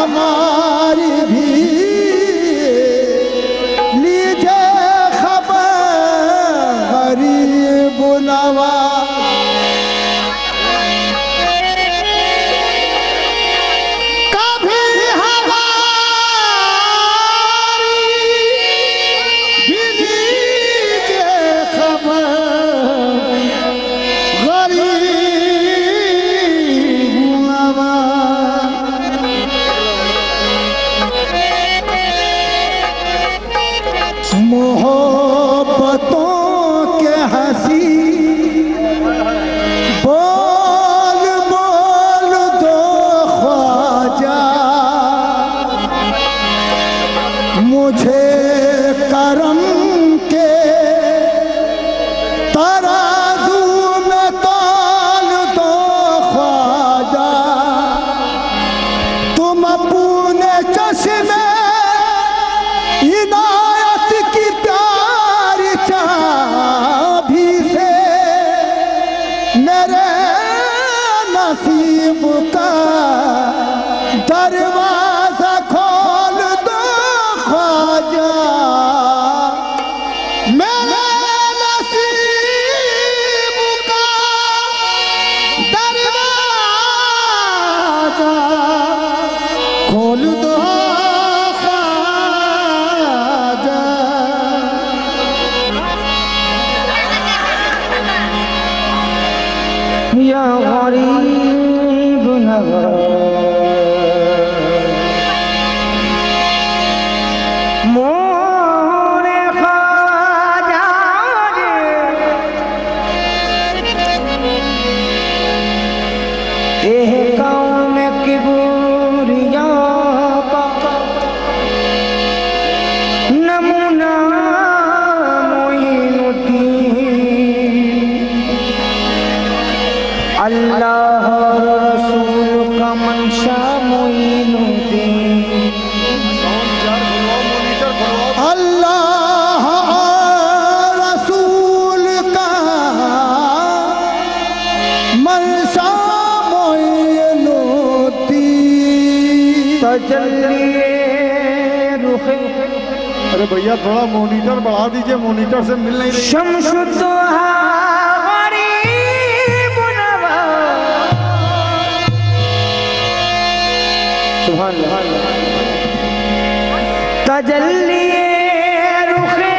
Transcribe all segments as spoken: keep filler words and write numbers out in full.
हमारी भी लीजिए खबर गरीब नवाज। कभी हमारी भी लीजिए खबर गरीब नवाज। मोहब्बतों के हंसी बोल बोल दो ख्वाजा, मुझे करम के तराजू में तौल दो ख्वाजा। तुम अपने चश्मे इनायत की प्यारी चाबी से मेरे नसीब का दरवाजा खोल दो ख्वाजा। मेरे नसीब का दरवाजा खोल दो ख्वाजा। या गरीब नवाज मोरे ख्वाजा एह कौम की बुरिया का नमूना मोइनुद्दीन। अल्लाह रसूल का मंशा मोइनुद्दीन। अल्लाह रसूल का मंशा मोइनुद्दीन। तजल्लिए रुखे अरे भैया थोड़ा मॉनिटर बढ़ा दीजिए, मॉनिटर से मिल नहीं रही। शम्सुद्दोहा गरीब नवाज। सुभान अल्लाह। तजल्लिए रुखे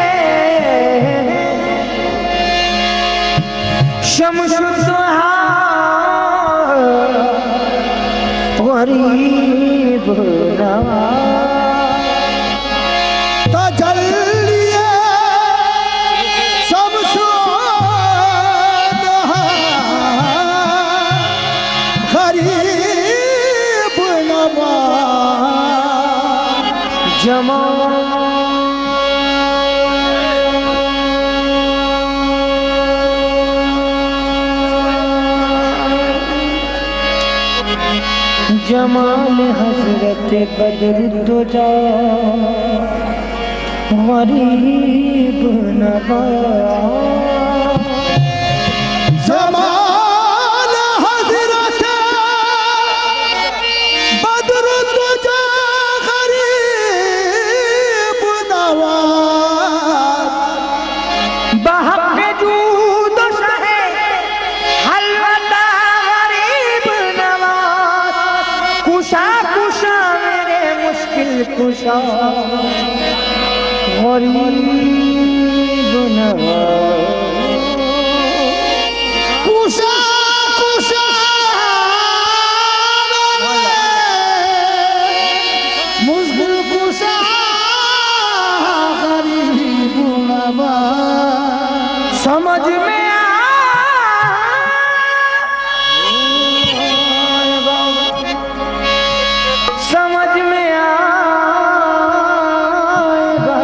शम्सुद्दोहा गरीब नवाज। तजल्लिए शम्सुद्दोहा गरीब नवाज। जमाल जमाल हजरत बदरुद्दोजा गरीब नवाज। जमाल हजरत बदरुद्दोजा गरीब नवाज। बहक जूद शहे हलवता गरीब नवाज। कुशा कुशा मेरे मुश्किल कुशा गरीब नवाज। कुशा कुशा मुश्किल कुशा गरीब नवाज। समझ में आएगा समझ में आएगा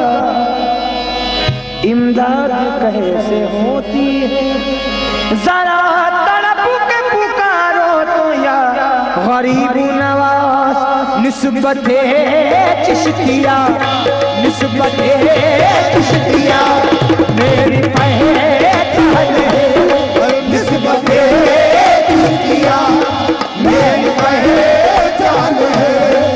इमदाद कैसे होती है। जरा तड़प के पुकारो तो या गरीब नवाज। निस्बते चिश्तिया निस्बते चिश्तिया मेरी पहचान है। निस्बते चिश्तिया मेरी पहचान है।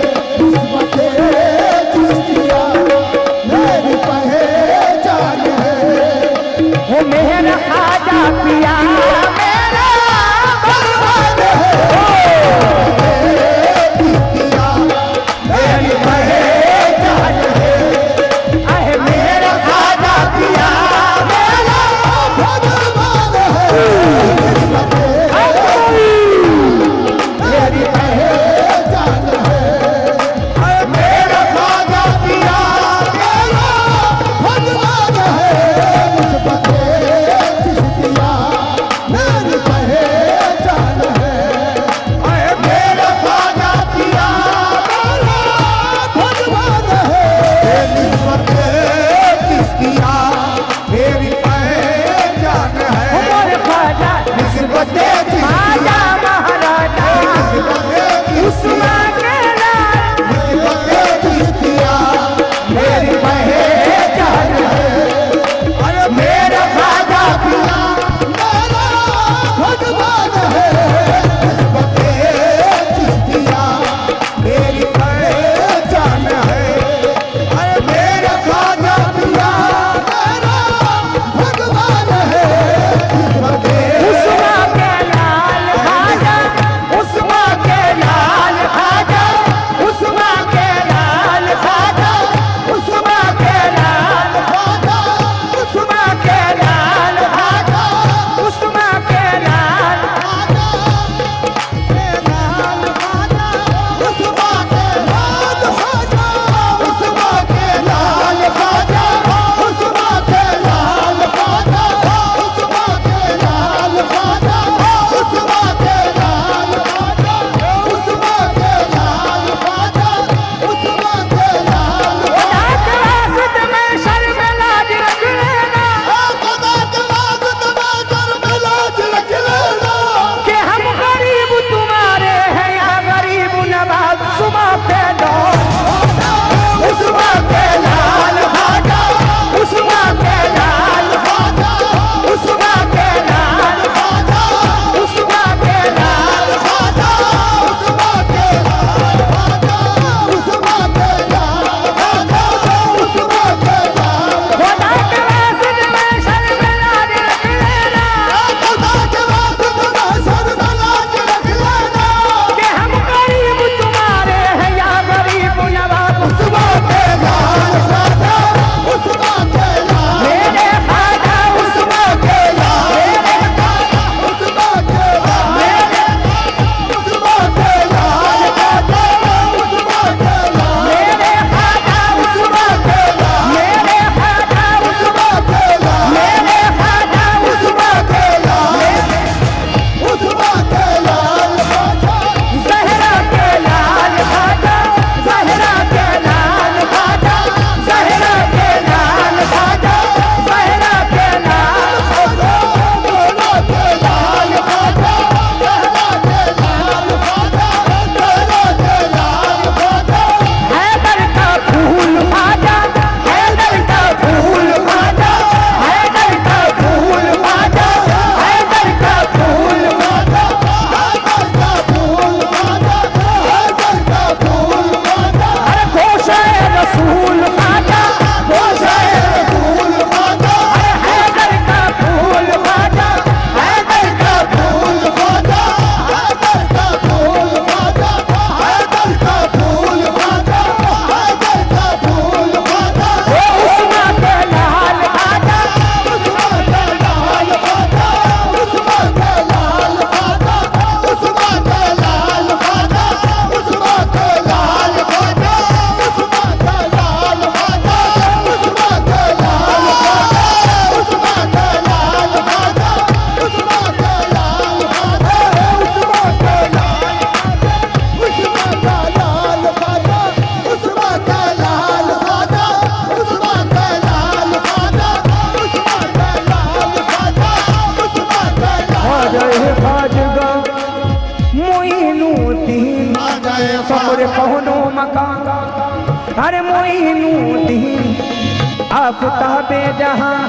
मोहनो मकान अरे मोइनुद्दीन आफताबे जहां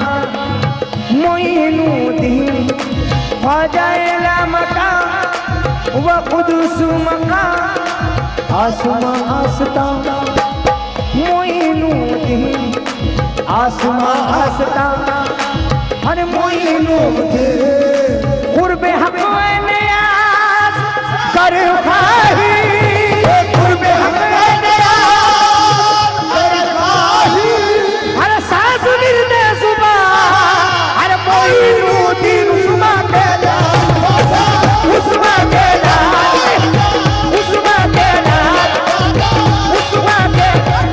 मोइनुद्दीन ख्वाजा ला मकान व कुदुस मकान आसमां आस्ता मोइनुद्दीन आसमां आस्ता अरे मोइनुद्दीन कुर्बे हक नियाज कर खाही कुर्बे हक नियाज कर खाही अरे सास मिलते सुबह अरे मोइनुद्दीन उस्मा के उस्मा के उस्मा के उस्मा के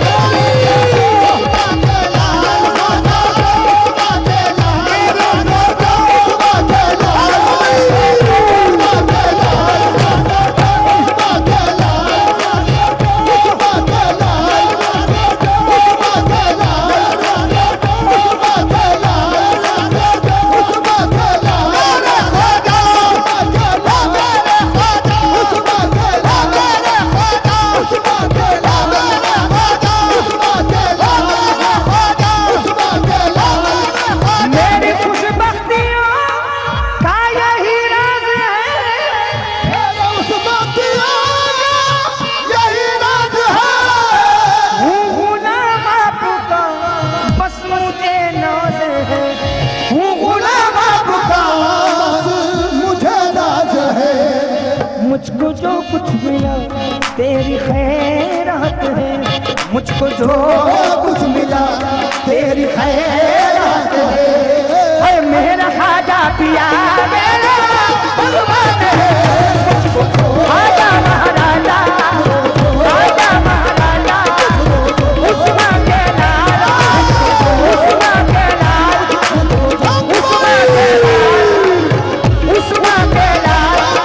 मुझको जो कुछ मिला तेरी खैरात है मुझको जो कुछ मिला तेरी खैरात है अरे मेरा खाजा पिया मेरा भगवान है मुझको खाजा महाराजा खाजा महाराजा उस्मा के लाल उस्मा के लाल उस्मा के लाल उस्मा के लाल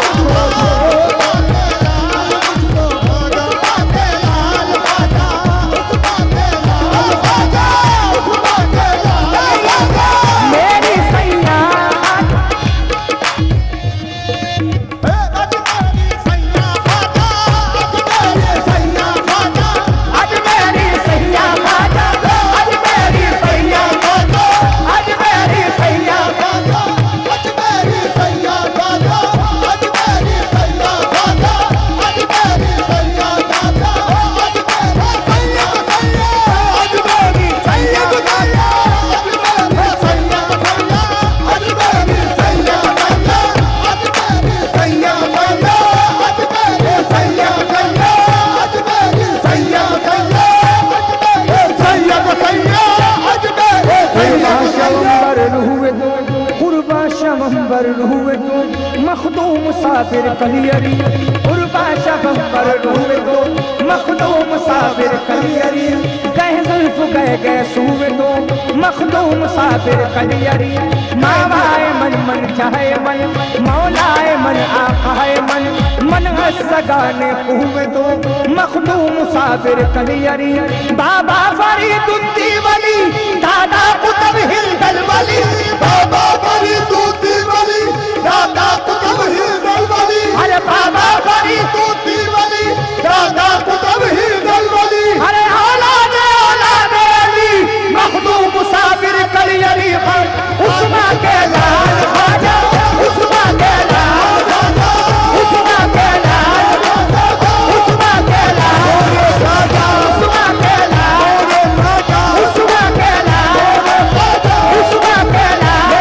मखदूम मुसाफिर कलियरी उर्बा शबंबर रूवे दो मखदूम मुसाफिर कलियरी कह जुल्फ गए गए सूवे दो मखदूम मुसाफिर कलियरी मावाए मन मन चाहे मन मौलाए मन आकाए मन मन सगाने कुवे दो मखदूम मुसाफिर कलियरी बाबा फरीदुद्दीन वली दादा कुतुब हिंदल वली बाबा फरीदुद्दीन वली दादा कुतुब हिंदल वली अरे बाबा फरीदुद्दीन वली दादा कुतुब हिंदल वली अरे औलाद औलाद अली मखदूम मुसाफिर कलियरी पर उस्मा के लाल खाजा उस्मा के लाल उस्मा के लाल उस्मा के लाल उस्मा के लाल उस्मा के लाल उस्मा के लाल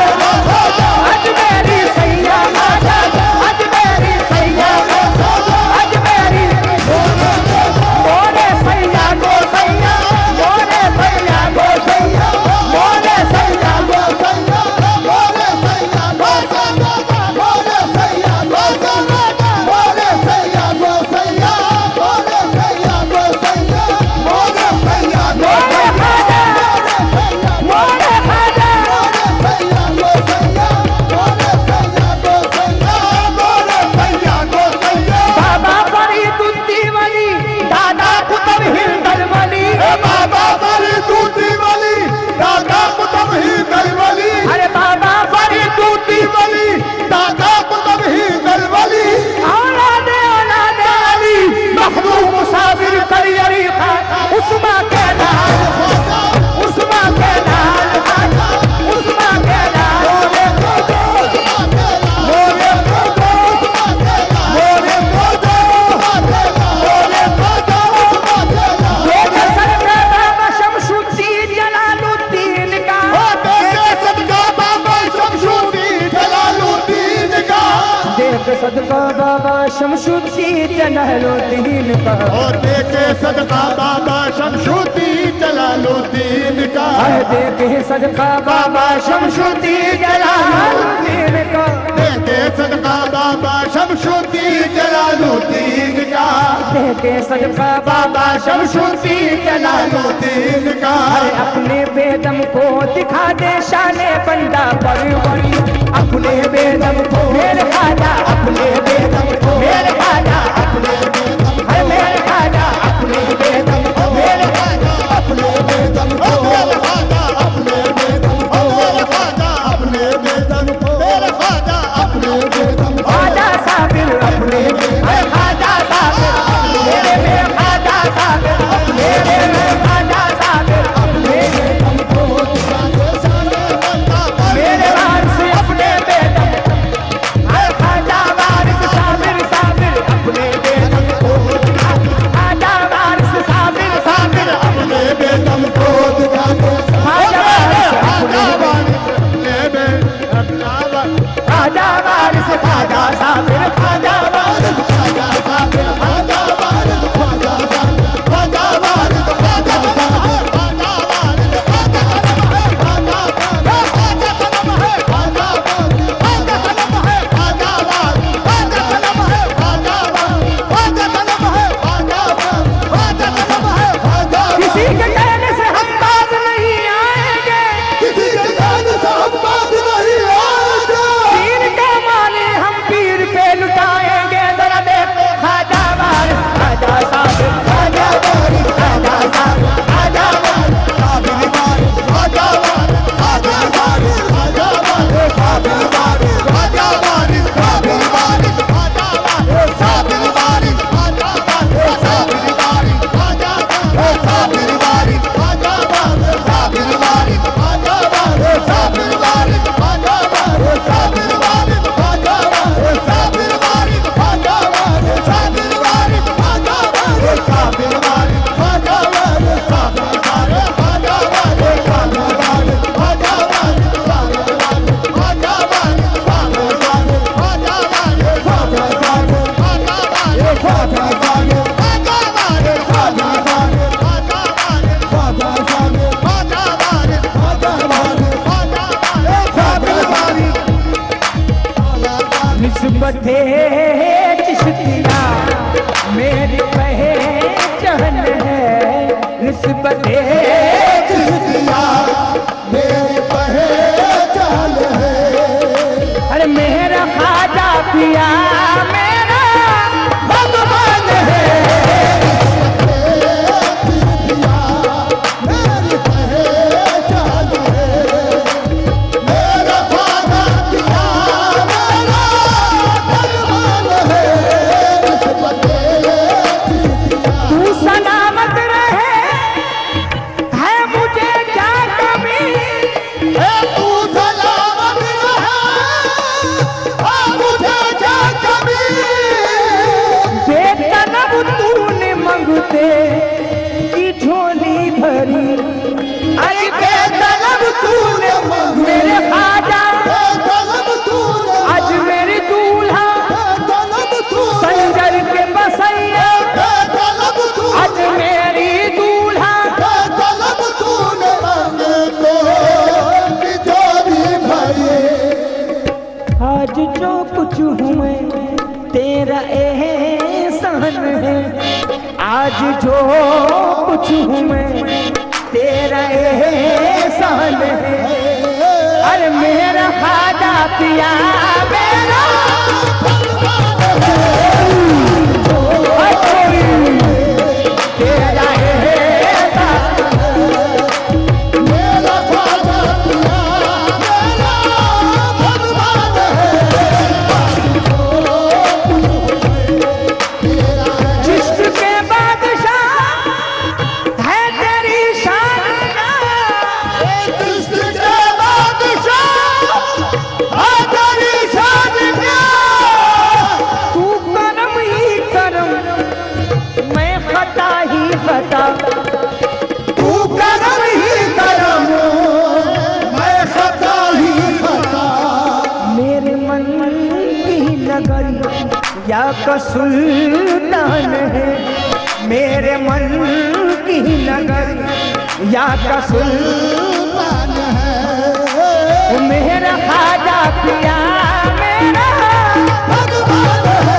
अजमेरी सैया खाजा अजमेरी सैया अजमेरी और देखे सदका बाबा शमशुद्दीन जलालुद्दीन का, देखे सदका बाबा शमशुद्दीन जलालुद्दीन का, देखे सदका बाबा शमशुद्दीन जलालुद्दीन का, देखे सदका बाबा शमशुद्दीन जलालुद्दीन का। अपने बेदम को दिखा दे शाने बंदा परवरी, अपने बेदम को मेरे खाजा, अपने बेदम को मेरे खाजा, अपने बेदम है मेरे खाजा, अपने बेदम को मेरे खाजा, अपने बेदम को मेरे खाजा, अपने बेदम को मेरे खाजा, अपने बेदम को मेरे खाजा, अपने बेदम खाजा साबिर, अपने है खाजा साबिर, मेरे मेरे खाजा साबिर, मेरे मेरे खाजा साबिर, अपने बेदम को मेरे वारिस अपने बेदम है खाजा वारिस साबिर साबिर, अपने बेदम को खाजा वारिस साबिर साबिर, अपने बेदम को खाजा वारिस अपने खाजा वारिस खाजा साबिर, खाजा वारिस खाजा साबिर, खाजा वारिस खाजा साबिर, खाजा वारिस खाजा साबिर, खाजा वारिस खाजा कलम है, खाजा खाजा कलम है, खाजा खाजा कलम है, खाजा वारिस खाजा कलम है, खाजा वारिस खाजा कलम है, खाजा खाजा कलम है, खाजा। किसी के कहने से हम बाज नहीं आएंगे, किसी के कहने से हम बाज नहीं आएंगे, पीर के माने हम पीर पे लुटाएंगे। जरा देखो खाजा वारिस खाजा साबिर, खाजा वारिस खाजा साबिर, खाजा वारिस साबिर वारिस, खाजा वारिस खाजा वारिस, खाजा वारिस साबिर वारिस, खाजा वारिस साबिर वारिस, खाजा वारिस साबिर वारिस, खाजा वारिस साबिर वारिस, खाजा वारिस साबिर वारिस, खाजा वारिस साबिर वारिस, खाजा वारिस साबिर वारिस, खाजा वारिस साबिर वारिस, खाजा वारिस साबिर वारिस, खाजा वारिस साबिर वारिस, खाजा वारिस साबिर वारिस, खाजा वारिस साबिर वारिस, खाजा वारिस साबिर वारिस, खाजा वारिस साबिर वारिस, खाजा वारिस साबिर वारिस, खाजा वारिस साबिर वारिस, खाजा वारिस खाजा साबिर, खाजा वारिस खाजा साबिर, खाजा वारिस खाजा साबिर, खाजा वारिस खाजा वारिस, खाजा वारिस साबिर वारिस। निस्बते चिश्तिया मेरी पहचान है, निस्बते चिश्तिया मेरी पहचान है। अरे मेरा खाजा पिया मेरा भगवान है, मेरी पहचान है, मेरा खाजा पिया मेरा भगवान है। तू सलामत रहे है मुझे क्या कमी, तू सलामत रहे है मुझे क्या कमी, बेतलब तूने मंगते की झोली भरी, अरे बेतलब तूने मेरे खाजा, बेतलब तूने आज मेरी दूल्हा, बेतलब तूने संजर के बसैया, बेतलब तूने आज मेरी दूल्हा, बेतलब तूने मंगते की झोली भरी। आज जो कुछ हुए तेरा एहसान है, आज जो कुछ हुए तेरा एहसान है। अरे मेरा खाजा पिया मेरा भगवान है, तेरा एहसान मेरा खाजा पिया मेरा भगवान है। जिसके बादशाह है तेरी शान, जिसके बादशाह है तेरी शान, तू करम ही करम मैं खता ही खता, तू करम ही करम मैं खता ही खता। मेरे मन की नगरी या का सुल्तान है, मेरे मन की नगर या का सुल्तान है, मेरा खाजा पिया मेरा भगवान है।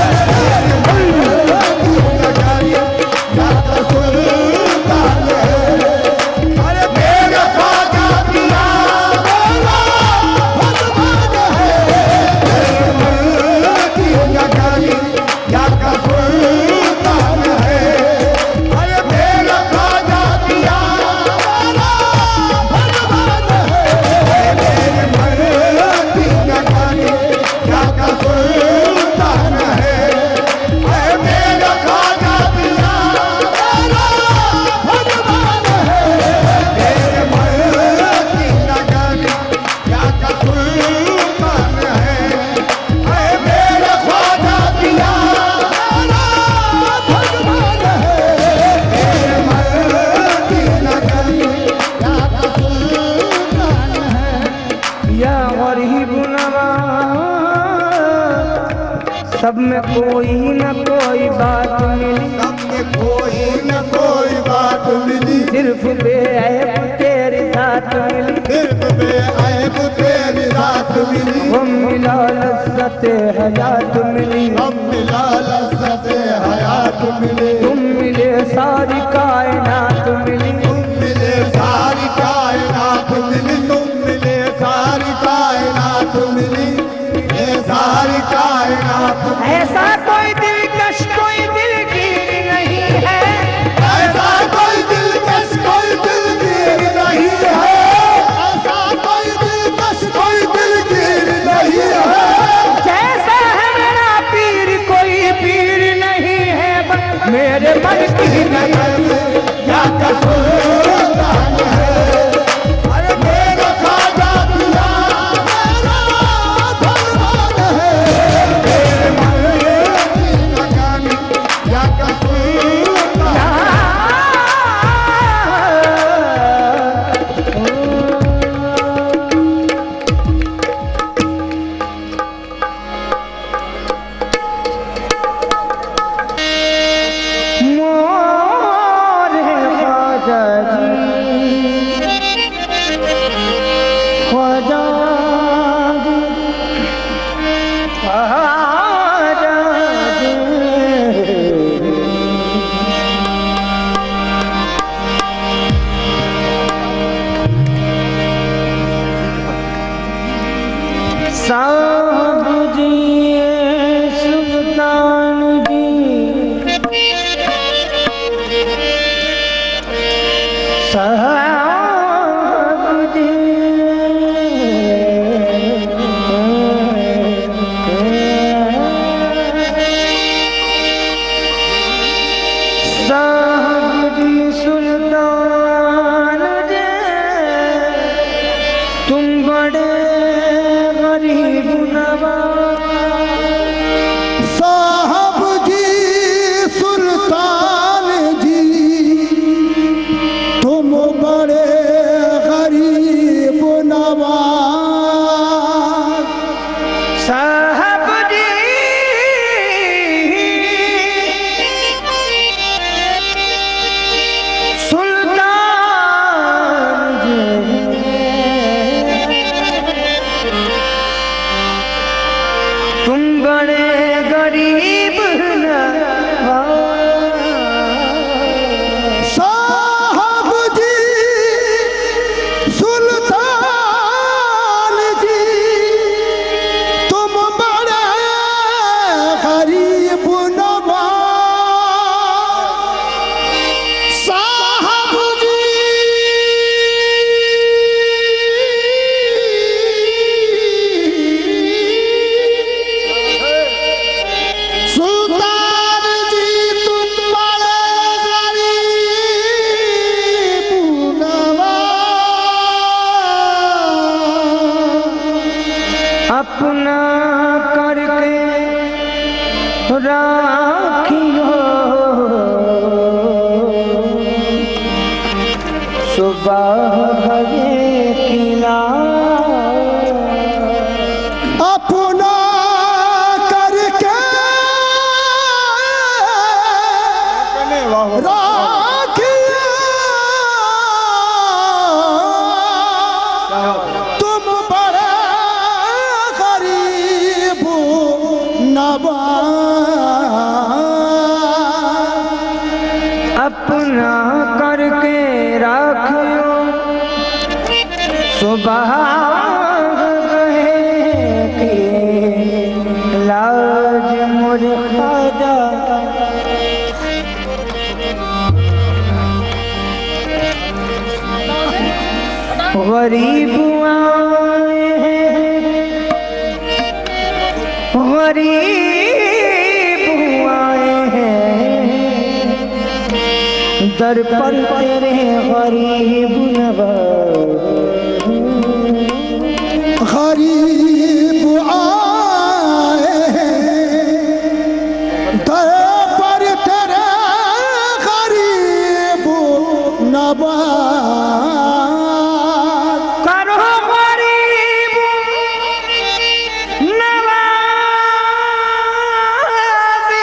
सब में कोई न कोई बात मिली, सब में कोई न कोई बात मिली, सिर्फ बेऐब तेरे साथ मिली, सिर्फ बेऐब तेरी रात मिली। हम मिला लज़्ज़ते हयात मिली, हम मिला लज़्ज़ते हयात मिली। तुम मिले सारी कायनात मिली, तुम मिले सारी कायनात मिली, तुम मिले सारी कायनात मिली, ये सारी कायनात। ऐसा कोई दिलकश कोई दिलगीर नहीं है, ऐसा कोई दिलकश कोई दिलगीर नहीं है, ऐसा कोई दिलकश कोई दिलगीर नहीं है। जैसा है मेरा पीर कोई पीर नहीं है, मेरे मन की नगर या का सुल्तान है, अरे मेरा खाजा पिया मेरा भगवान है। मेरे मन की नगर या का सुल्तान मोरे ख्वाजा जी, ख्वाजा जी, ख्वाजा जी। साहब जी सुल्तान जी, साहब जी, साहब जी सुल्तान जी, तुम बड़े गरीब नवाज। साहब जी सुल्तान जी, तुम बड़े गरीब नवाज। साहब जी सुल्तान जी, तुम बड़े गरीब नवाज। साहब जी सुल्तान जी, तुम बड़े गरीब नवाज। साहब जी सुल्तान जी, तुम बड़े गरीब नवाज। अपना करके राखियो, सुबह भगे किनार। अपना करके अपना करके रखियो सुबह के लाज मुझ खाजा गरीब आए हैं गरीब आए हैं दर पर तेरे गरीब नवाज गरीब आए दर पर तेरे गरीब नवाज करो गरीब नवाजी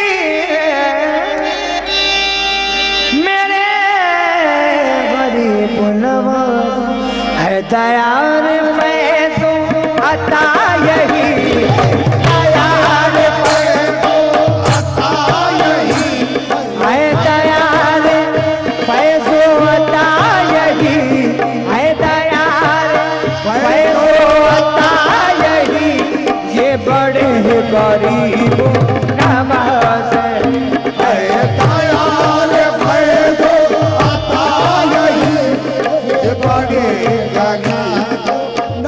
मेरे गरीब नवाज है दयार पैसों अता यही दयार पैसों अता यही है दयार पैसों अता यही है दयार पैसों अता यही ये बड़े गरीब नवाज है दयाल फैज़ो अता यही ये बड़े गरीब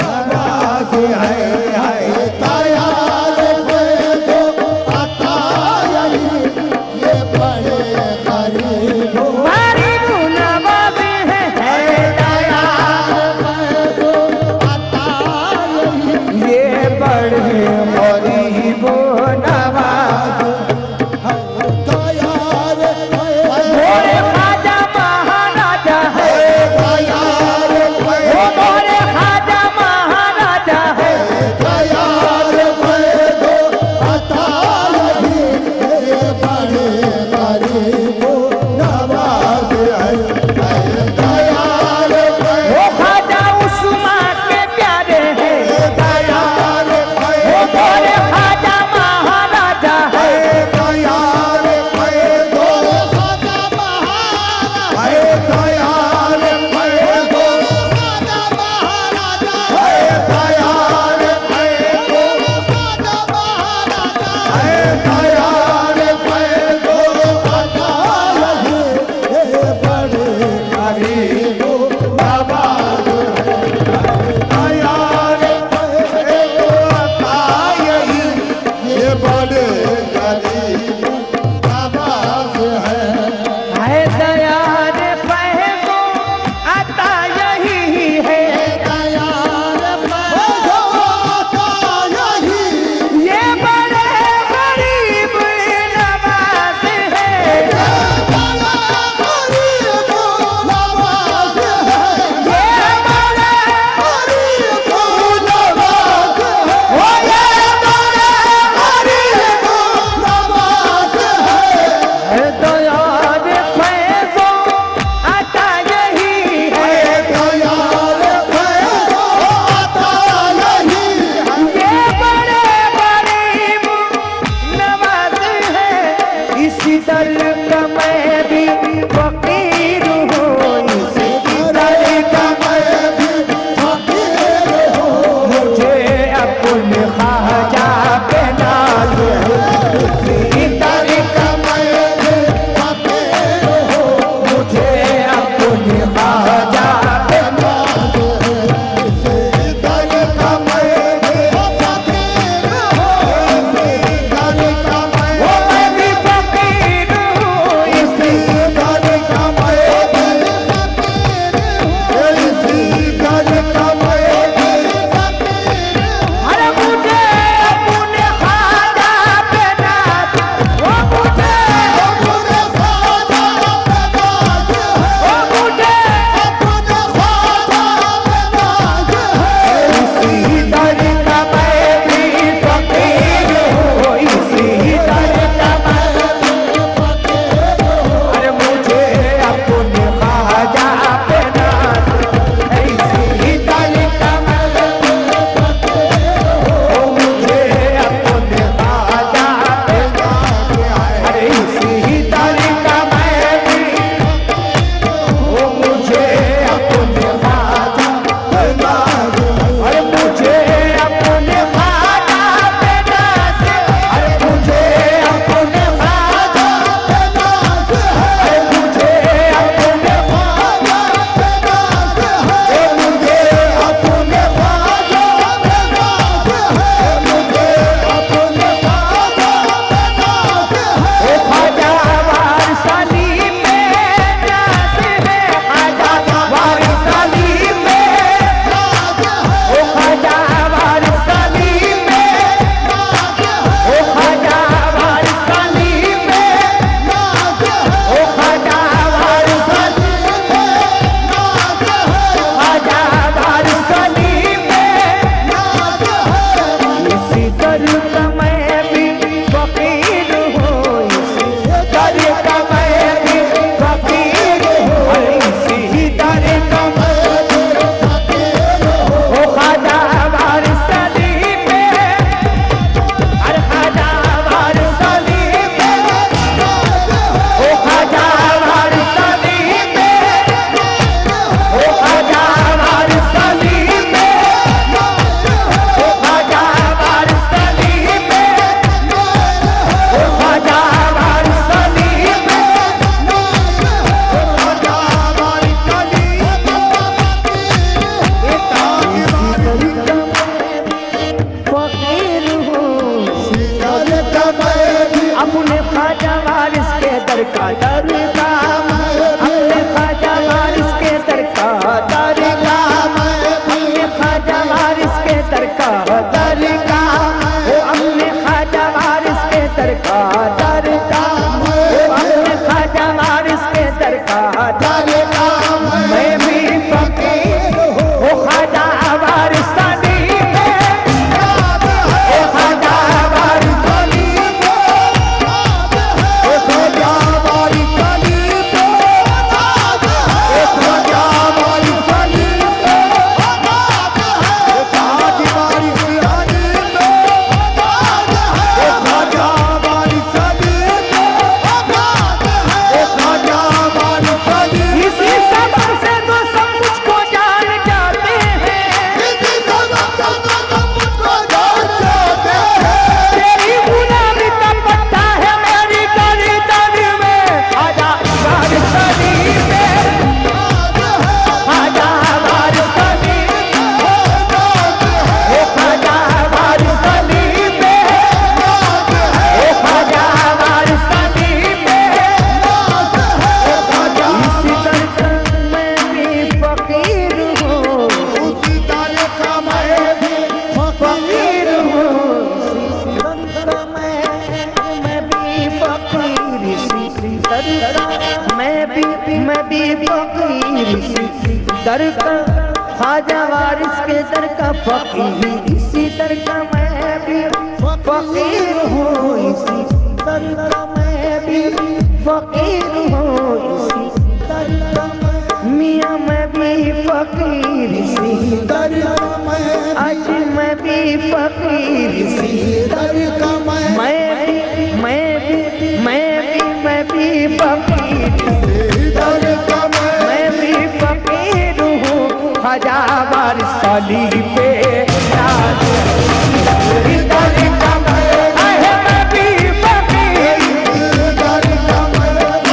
दर का मैं भी फकीर हूँ। ओ ख्वाजा वारिस अली पे याद है, ओ ख्वाजा वारिस अली पे याद है, ओ ख्वाजा वारिस अली पे याद है, ओ ख्वाजा वारिस अली पे याद है, ओ ख्वाजा वारिस अली पे याद है, ओ ख्वाजा वारिस अली पे याद है, ओ ख्वाजा वारिस अली। इसी सबक से तो सब मुझको जान जाते हैं, इसी सबक से तो सब मुझको जान जाते हैं। तेरी गुलामी का पत्ता है मेरी गर्दन में, आजा वारिस अली पे याद है, आजा वारिस अली पे याद है, ओ ख्वाजा वारिस अली पे याद है, ओ ख्वाजा वारिस अली पे याद है, ओ ख्वाजा। इसी तरह मैं भी फकीर हूँ, उसी तरह का मैं भी फकीर हूँ, इसी तरह मैं मैं भी फकीर, इसी तरह मैं भी मैं भी फकीर, इसी दर का ख्वाजा वारिस के दर का फकीर, इसी दर का मैं भी फकीर हूँ, इसी दर का मैं भी फकीर हूँ, इसी दर का मियाँ मैं भी फकीर, इसी दर का मैं आज मैं भी फकीर, इसी दर का मैं मैं भी मैं भी मैं भी मैं भी फकीर, इसी दर का मैं भी फकीर हूँ। ख्वाजा वारिस अली पे याद है, इसी दर का मैं आहे मैं भी फकीर, इसी दर का मैं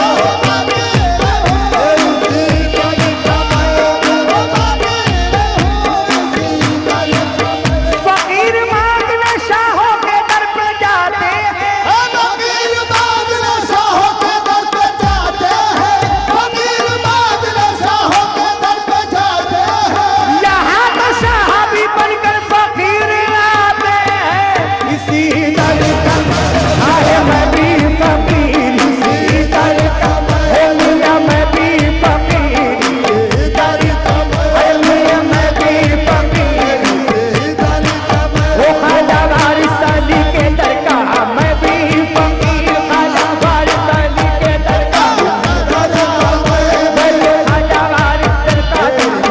फकीर मांगने शाहों के दर पे जाते हैं, फकीर मांगने शाहों के दर पे जाते हैं, फकीर मांगने शाहों के दर पे जाते हैं। यहाँ तो शाहाबी बनकर फकीर आते हैं, इसी दर का आए मैं भी फकीर, इसी दर का है मियाँ मैं भी फकीर, इसी दर का है मियाँ मैं भी फकीर, इसी दर का ओ ख्वाजा वारिस अली के दर का मैं भी फकीर, ख्वाजा वारिस अली के दर का ख्वाजा वारिस दर का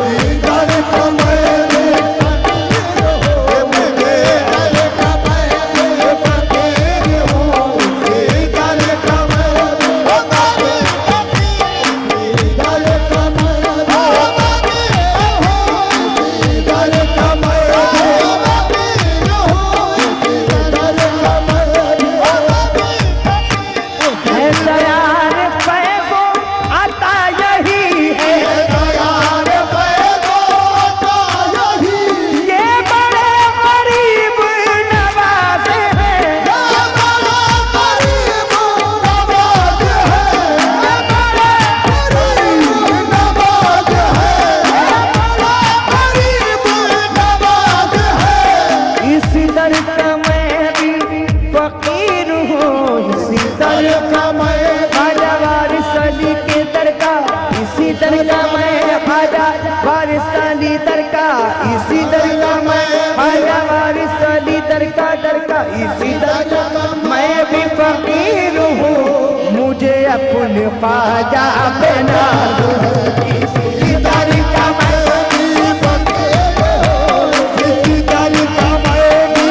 है दयाल फैज़ो आता यही है, दयाल फैज़ो आता यही, ये बड़े गरीब नवाज़े हैं, ये बड़े गरीब नवाज़े हैं, ये बड़े गरीब नवाज़े हैं, ये बड़े गरीब नवाज़े हैं। इसी दर का मैं भी फकीर हूँ, इसी दर का मैं ख्वाजा वारिस अली के दर का, इसी दर का मैं ख्वाजा वारिस अली दर का, इसी दर का मैं ख्वाजा वारिस अली दर का दर का, इसी दर का मैं भी फकीर हूँ। मुझे अपने ख्वाजा पे नाज़ है, इसी दर का मैं भी फकीर हूँ, इसी दर का मैं भी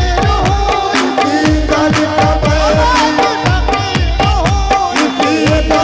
Thank you.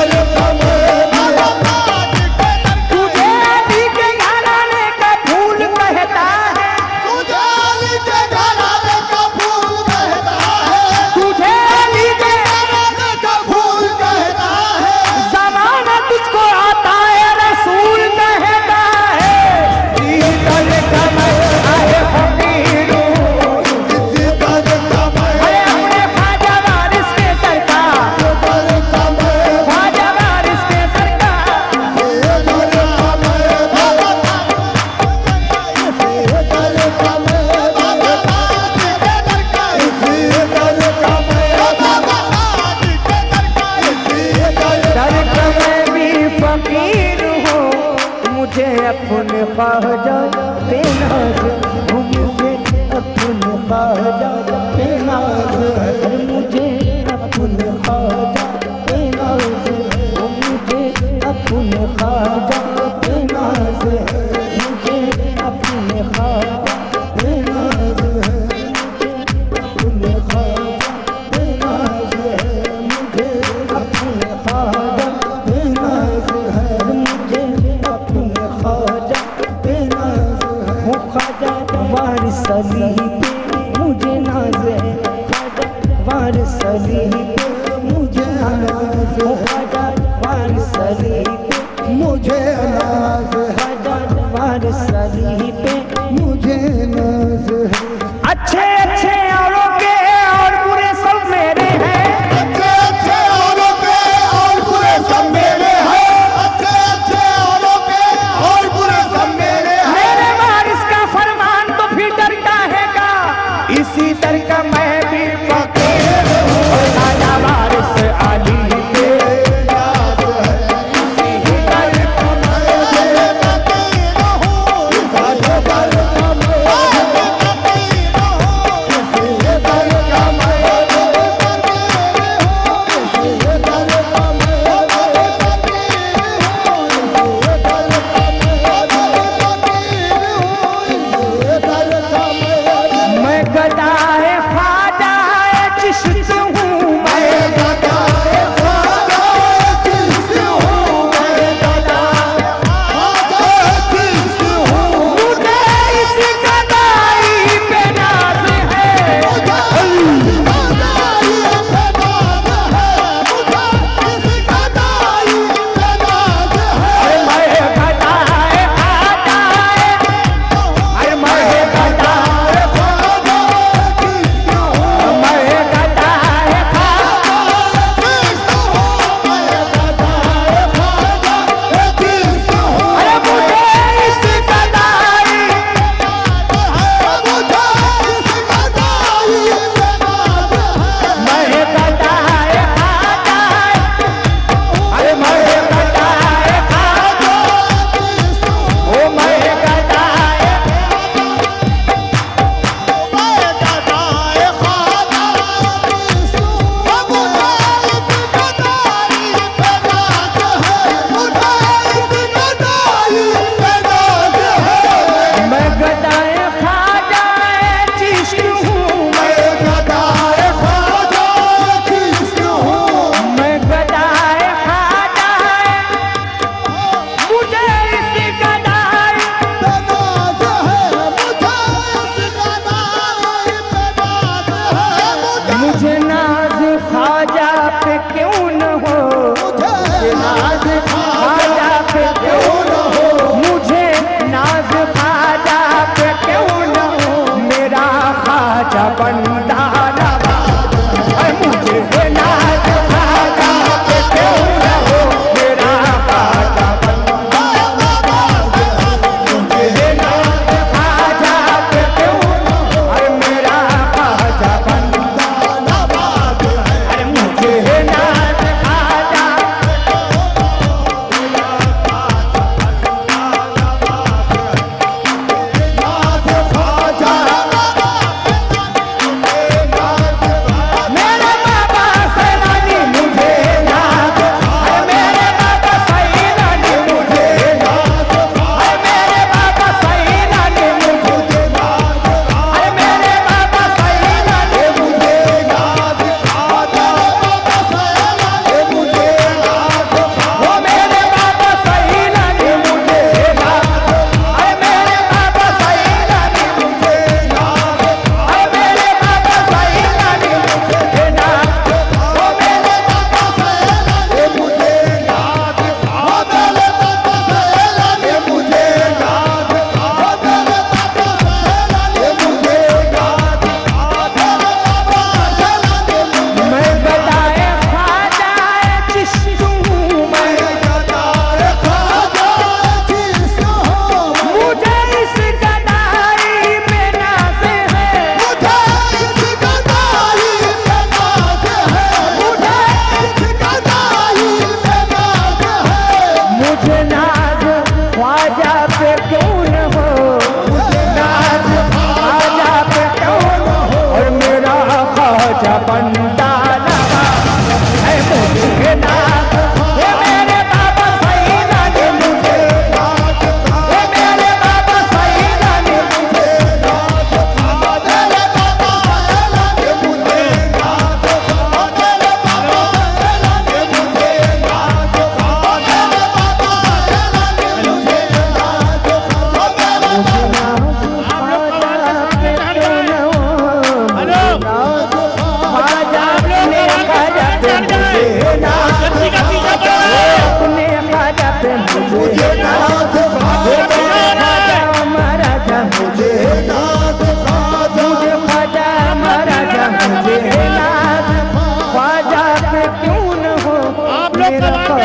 फकीर हूँ, मुझे अपने ख्वाजा देना है, मुझे अपने ख्वाजा देना है, मुझे अपने ख्वाजा देना है, मुझे अपने ख्वाजा देना है, मुझे अपने ख्वाजा देना है, अपने ख्वाजा देना है, मुझे अपने ख्वाजा देना है, मुझे अपने ख्वाजा देना है, वो ख्वाजा वारिस अली पे मुझे नाज है, ख्वाजा वारिस अली पे मुझे नाज है, ख्वाजा वारिस अली पे मुझे नाज है, ख्वाजा वारिस अली पे मुझे नाज है। अच्छे अच्छे औरों के और बुरे सब मेरे हैं, अच्छे अच्छे औरों के और बुरे सब मेरे हैं, अच्छे अच्छे औरों के और बुरे सब मेरे हैं। मेरे वारिस का फरमान तो फिर डरता है का, इसी दर का मैं भी फकीर हूँ, ख्वाजा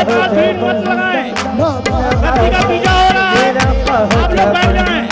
भीड़ मत लगाएं, गति का बीजा हो रहा है, आप लोग बैठ जाएं।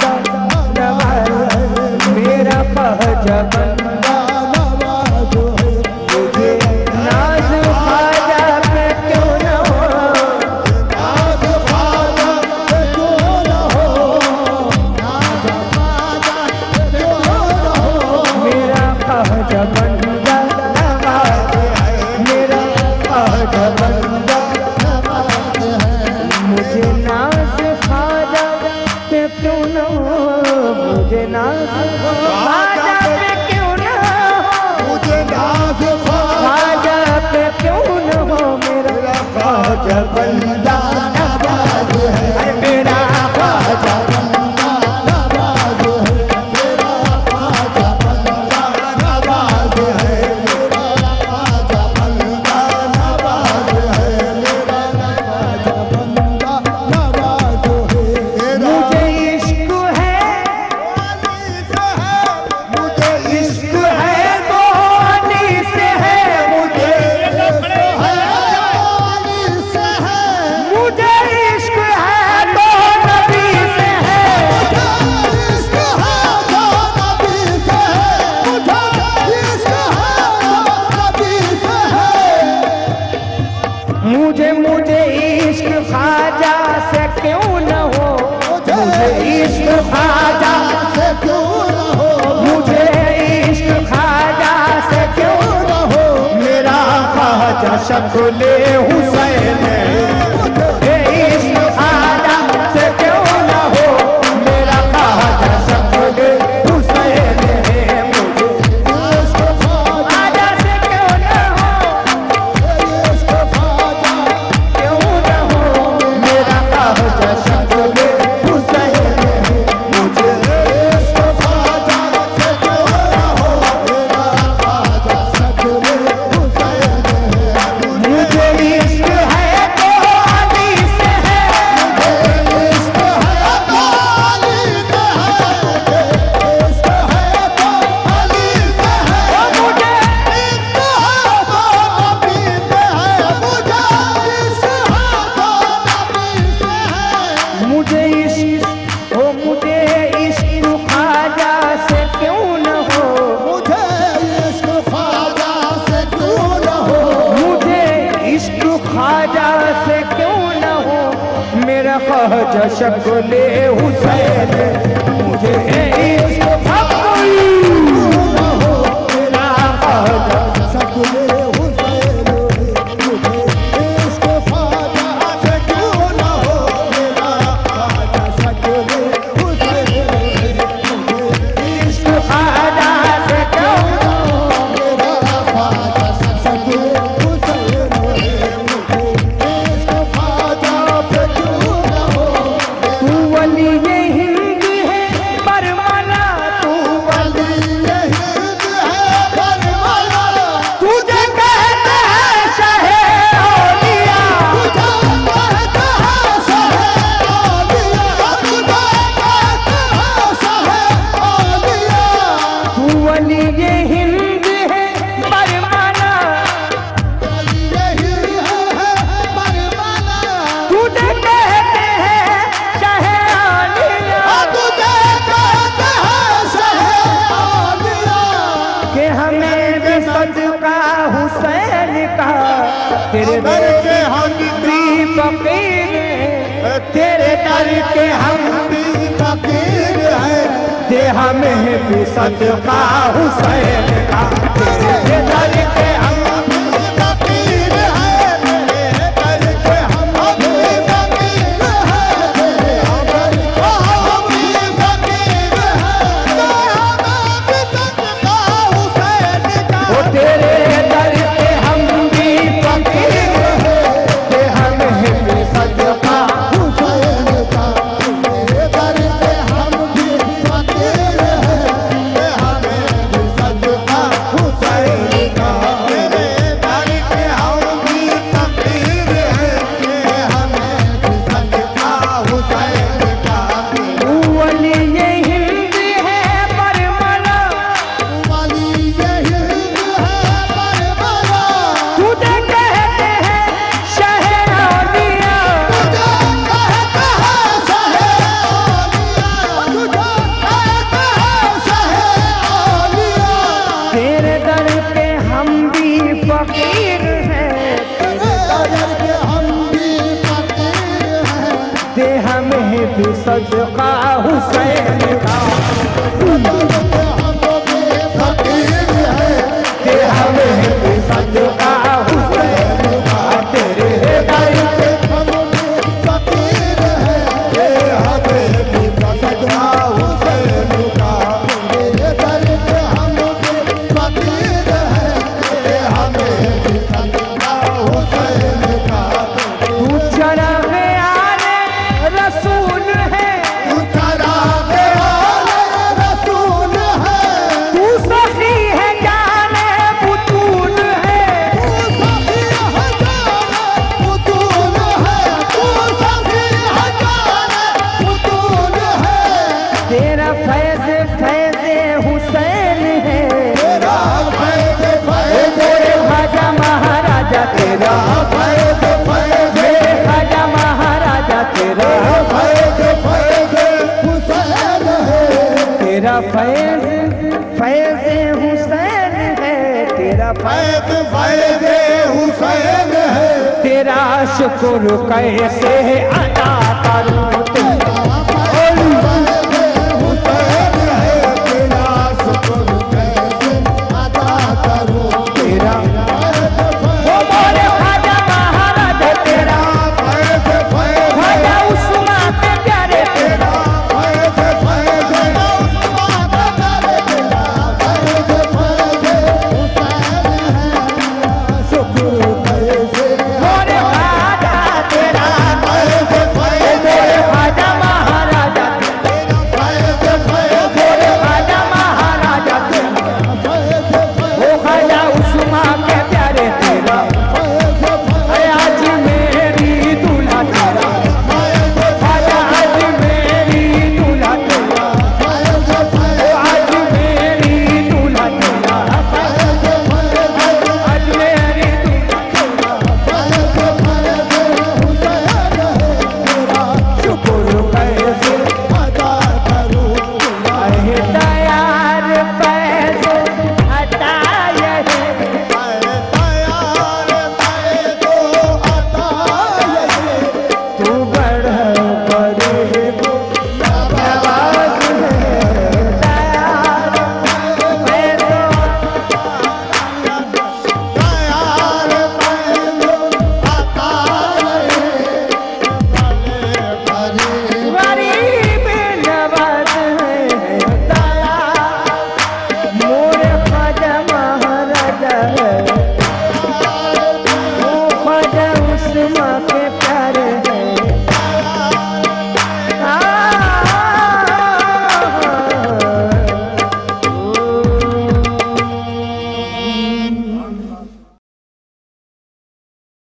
मेरा ख्वाजा बंदा नवाज़ो है, मुझे नाज़ ख्वाजा पे क्यों न हो, नाज़ ख्वाजा पे क्यों न हो, नाज़ ख्वाजा पे क्यों न हो। मेरा ख्वाजा बंदा नवाज़ो है, मेरा ख्वाजा बंदा नवाज़ो है, मुझे नाज़ ख्वाजा पे क्यों न हो, मुझे नाज़ ख्वाजा पे क्यों न हो, मुझे नाज़ ख्वाजा पे क्यों न हो, मेरा ख्वाजा बंदा नवाज़ो है, मेरा ख्वाजा बंदा नवाज़ो है, मेरा ख्वाजा बंदा नवाज़ो है, मेरा ख्वाजा बंदा नवाज़ो है, मेरा ख्वाजा बंदा नवाज़ो है। मुझे इश्क है, मुझे इश्क है तो अली से है, मुझे मुझे इश्क है तो नबी से है, मुझे मुझे इश्क ख्वाजा से क्यों न हो, मुझे इश्क ख्वाजा से क्यों न हो, मुझे इश्क ख्वाजा से क्यों न हो, मेरा ख्वाजा शक्ल हुसैन है, ये इश्क ख्वाजा से क्यों न हो, मेरा ख्वाजा शक्ल हुसैन है, मुझे इश्क ख्वाजा ख्वाजा से क्यों न हो, इश्क ख्वाजा क्यों न हो, मेरा ख्वाजा शक्ल हुसैन है, मुझे इश्क ख्वाजा से क्यों न हो, मेरा ख्वाजा शक्ल हुसैन है। मुझे इश्क है तो अली से है, इश्क है तो अली से है, इश्क है तो अली से है, मुझे इश्क है तो नबी से है, मुझे इश्क है तो नबी से है। मुझे इश्क हो, मुझे इश्क ख्वाजा से क्यों न हो, मुझे इश्क ख्वाजा से क्यों न हो, मुझे इश्क ख्वाजा से क्यों न हो, मेरा ख्वाजा शक्ल हुसैन है, मुझे इश्क मेरा ख्वाजा शक्ल हुसैन है। मुझे इश्क ख्वाजा से क्यों न हो, मेरा ख्वाजा शक्ल हुसैन है। मुझे इश्क ख्वाजा से क्यों न हो, मेरा ख्वाजा शक्ल हुसैन है। मुझे इश्क ख्वाजा से क्यों न हो, तू वली हिंद है बरमला, तू वली हिंद है बरमला, तुझे कहते हैं शाहे औलिया, तुझे कहते हैं शाहे औलिया, तुझे कहते हैं शाहे औलिया। तू वली हिंद है बरमला, वली हिंद है बरमला, तुझे कहते हैं शाहे औलिया, तुझे कहते हैं शाहे औलिया। कि हमें भी सदका हुसैन का, तेरे दर के हम भी फकीर हैं, तेरे दर के हम भी फकीर है, दे हमें भी सदका हुसैन का, तेरे दर के हम फकीर है, तेरे दर के हम भी फकीर है, तेरे दर के हम भी फकीर है, दे हमें भी सदका हुसैन का। ओ तेरे दर के हम भी फकीर हैं, दे हमें भी सदका हुसैन का, तेरे दर पे हम भी फकीर हैं, दे हमें भी सदका हुसैन का। भी सदका हुसैन का, फकीर है के हमें भी सदका हुसैन का, तेरे दर पे हम भी फकीर है हमें भी सदका हुसैन का, तेरे दर पे हम भी फकीर है हमें भी सदका हुसैन का। तू चराग़े आले रसूल है, तू चराग़े आले रसूल है, तू सखी है जाने बुतूल है, तू सखी है जाने बुतूल है, तू सखी है जाने बुतूल है, तेरा फैज़ फैज़ हुसैन है, तेरा फैज़ फैज़ तेरे ख्वाजा महाराजा तेरा, फैज़ फैज़ मेरे ख्वाजा महाराजा तेरा, फैज़ फैज़ हुसैन है, तेरा फैज़ फैज़ हुसैन है, तेरा फैज़ फैज़ फैज़ हुसैन है, तेरा शुक्र कैसे अदा करूं, तेरा हुसैन है, तेरा शुक्र कैसे अदा करूं, तेरा वो मोरे ख्वाजा महाराजा तेरा, फैज़ फैज़ ख्वाजा उस्मान के प्यारे तेरा, फैज़ फैज़ उस्मान करे तेरा, फैज़ फैज़ हुसैन है, शुक्र कैसे मोरे ख्वाजा तेरा, फैज़ फैज़ मोरे ख्वाजा महाराजा तेरा, फैज़ फैज़ मोरे ख्वाजा महाराजा तेरा, फैज़ वो ख्वाजा उस्मान के प्यारे तेरा, अरे आज मेरी दूल्हा तेरा, ख्वाजा आज मेरी दूल्हा तेरा, ओ आज मेरी दूल्हा तेरा, आज मेरी दूल्हा शुक्र कैसे अहे तैयार पैसो हटाए है, तू बढ़ पड़े नवाज है, तैयार पैसो गरीब नवाज है, तैयार मोरे ख्वाजा महाराजा है, वो ख्वाजा उस्मान के